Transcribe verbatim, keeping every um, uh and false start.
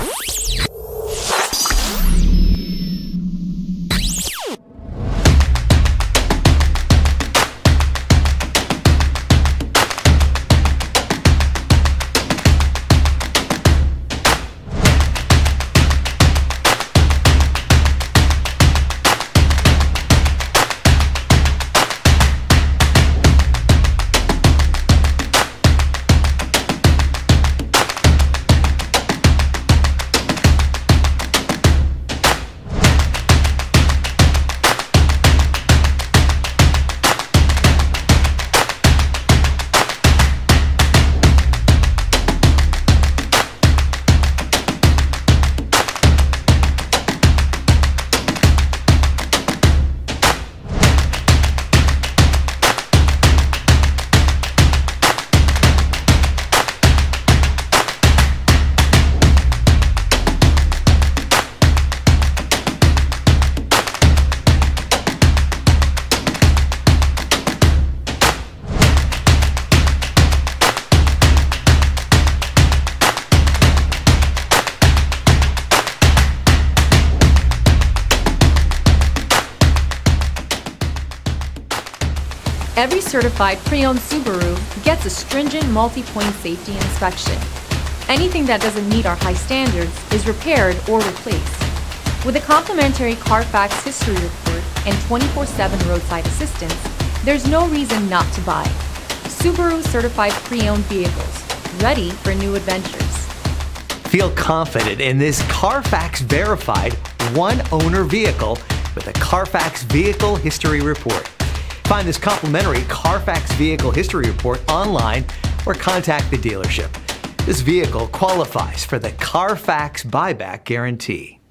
Every certified pre-owned Subaru gets a stringent multi-point safety inspection. Anything that doesn't meet our high standards is repaired or replaced. With a complimentary Carfax history report and twenty-four seven roadside assistance, there's no reason not to buy. Subaru certified pre-owned vehicles, ready for new adventures. Feel confident in this Carfax verified one-owner vehicle with a Carfax Vehicle History Report. Find this complimentary Carfax Vehicle History Report online or contact the dealership. This vehicle qualifies for the Carfax Buyback Guarantee.